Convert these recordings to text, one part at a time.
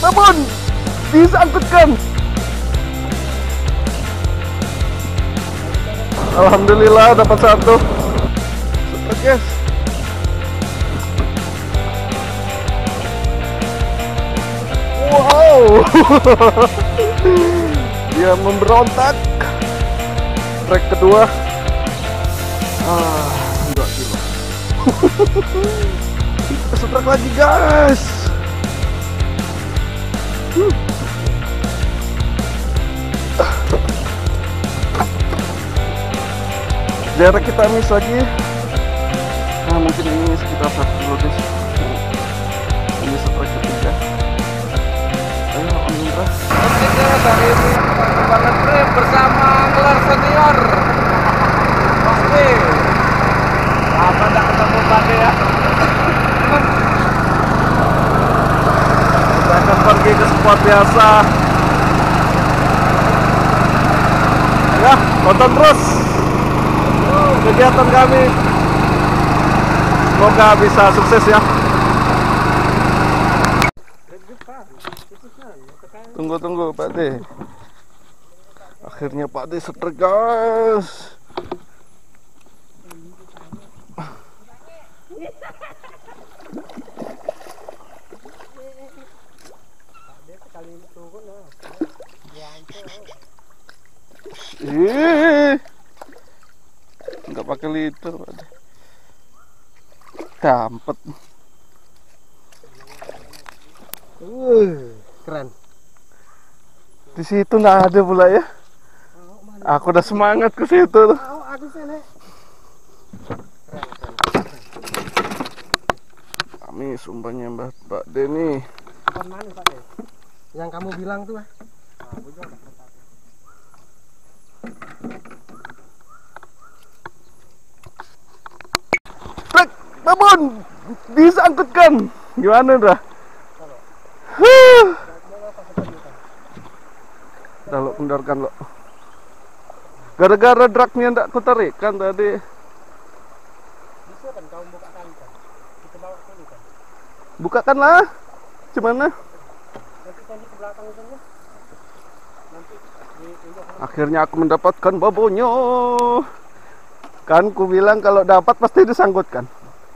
namun disangkutkan. Alhamdulillah dapat satu. Super guys. Wow. Dia memberontak. Trek kedua. 2 kilo. Kita setrek lagi guys. Jarak kita miss lagi. Nah mungkin ini sekitar 1 kilo guys. Ini setrek ketiga. Ayo Om Indra. Oke guys, hari ini penerbangan trip bersama Angler Senior. Oke. Apa tak ketemu Pade ya? Kita akan pergi ke spot biasa. Ya, tonton terus kegiatan kami. Semoga bisa sukses ya. Tunggu Pak D. Akhirnya Pak D setrek guys. Nggak pakai liter Pak D. Dampet. Keren. Di situ nggak ada pula ya. Aku udah semangat ke situ. Aku sini. Kami sumpahnya Mbak Deni. Kapan mana Pak De? Yang kamu bilang tuh ah. Trek, namun disangkutkan. Gimana dah? Kalau kendorkan lo. Gara-gara dragnya ndak ku tarik kan tadi. Bisa kan kamu buka kali kan? Kita bawa dulu kan. Bukakanlah. Gimana? Nanti tadi ke belakang itu ya. Nanti Akhirnya aku mendapatkan babonyo. Kan ku bilang kalau dapat pasti disangkutkan.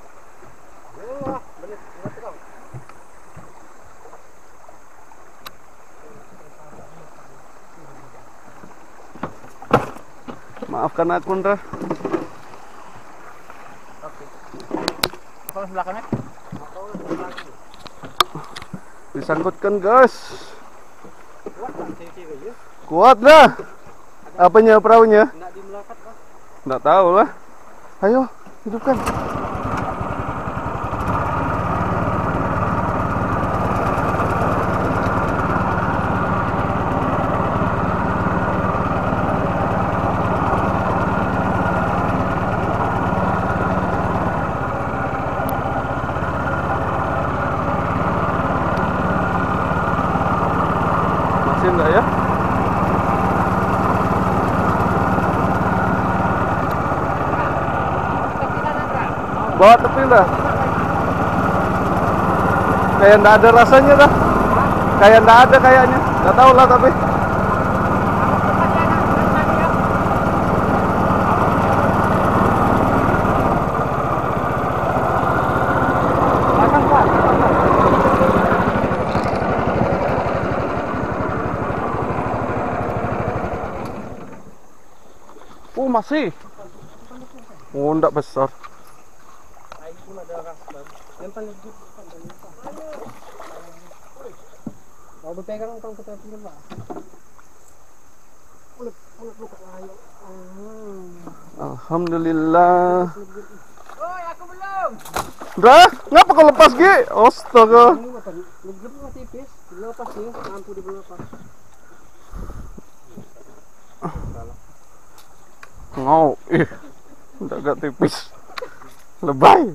Maafkan aku Ndra. Oke. Apa belakangnya? Disangkutkan guys. Kuat kan cewek ya? Kuat lah. Apanya perahunya? Enggak dimelakat Pak. Nggak tahu lah. Ayo hidupkan. Masih enggak ya? Bawa tepi dah. Kayak nggak ada rasanya dah. Kayak nggak ada kayaknya. Nggak tahu lah tapi. Masih. Oh, enggak besar. Kalau dipegang kau kita pinjam Pak. Ulet luka ayo. Alhamdulillah. Oi, aku belum. Dah, ngapa kau lepas Gi? Astaga. Lebih tipis, lepas ya, mampu dilepas. Ngau, udah agak tipis. Lebay.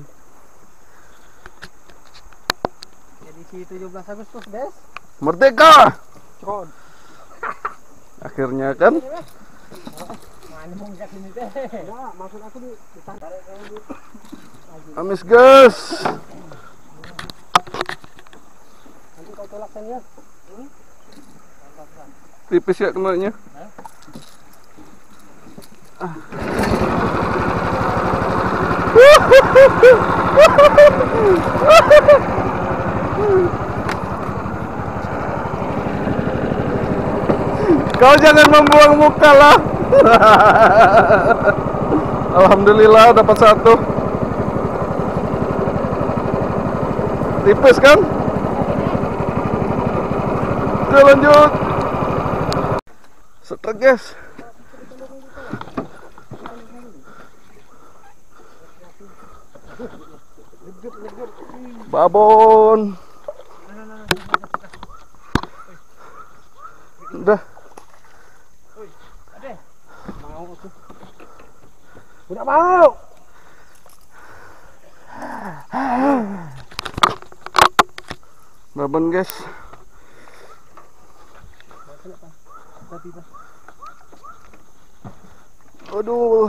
Edisi 17 Agustus, Des. Merdeka. Con. Akhirnya kan. Mana mau ngajak ini teh? Enggak, maksud aku ditarik kamu dulu. Amis guys. Nanti kau tolak kan ya? Tipis ya kenanya. Kau jangan membuang muka lah. Alhamdulillah dapat satu. Tipis kan? Oke lanjut. Setrek guys. Babon. Udah. Udah mau. Babon guys. Aduh.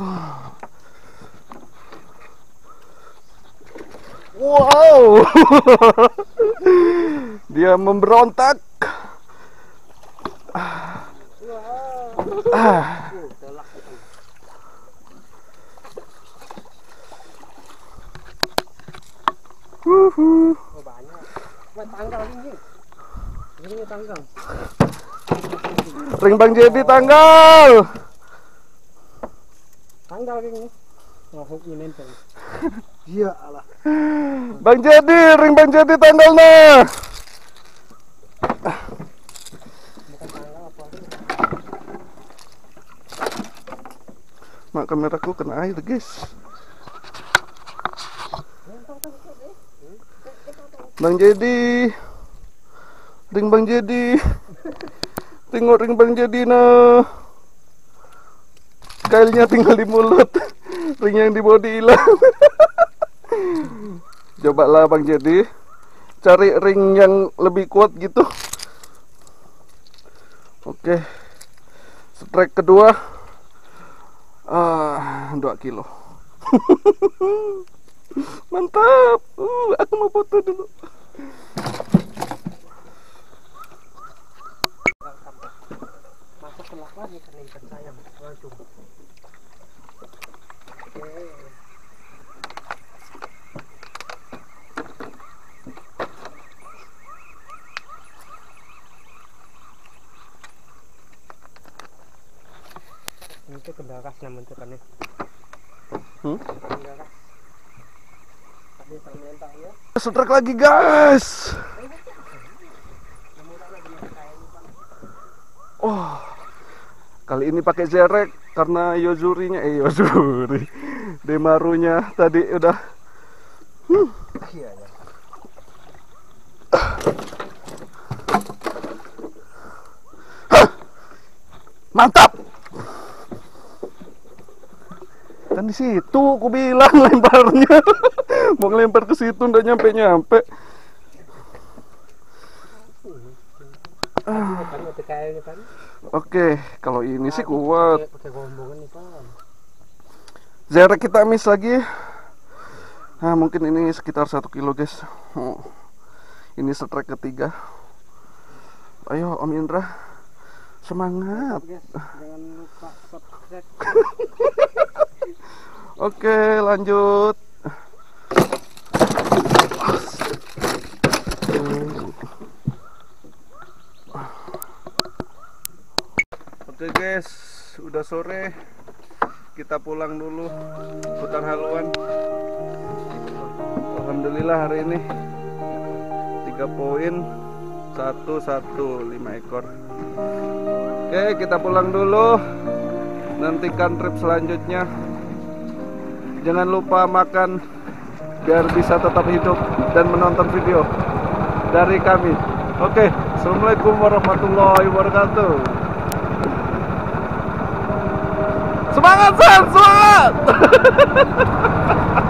Wow. Dia memberontak. Oh, banyak. Buat tanggal ini. Ini tanggal. Ring Bang Jedi tanggal. Tanggal ini. Ngahuk ini nempel. Iya Allah. Bang Jedi, ring Bang Jedi tanggalnya. Bukan tanggal apa? Mak kameraku kena air guys. Bang Jedi, ring Bang Jedi. Tengok ring Bang Jedi nah. Kailnya tinggal di mulut. Ring yang di body hilang. Cobalah Bang Jedi, cari ring yang lebih kuat gitu. Oke. Strike kedua 2 kilo. Mantap. Aku mau foto dulu. Masuk ke lagi kan ikan sayang langsung. Itu kendaras namanya tekannya. Kendaras. Tadi sama yang tak ya. Strike lagi guys. Oh, kali ini pakai zerek karena Yozurinya, Yozuri, Demarunya tadi udah. Iya ya. Mantap. Kan di situ aku bilang lemparnya. Mau ngelempar ke situ ndak nyampe. Oke, kalau ini sih kuat. Zerek kita miss lagi. Nah, mungkin ini sekitar 1 kilo guys. Ini strike ketiga. Ayo Om Indra, semangat. Jangan lupa subscribe. Oke, lanjut. Oke guys, udah sore. Kita pulang dulu hutan haluan. Alhamdulillah hari ini 3 poin 115 ekor. Oke, kita pulang dulu. Nantikan trip selanjutnya. Jangan lupa makan biar bisa tetap hidup dan menonton video dari kami. Oke, assalamualaikum warahmatullahi wabarakatuh. Semangat San, semangat.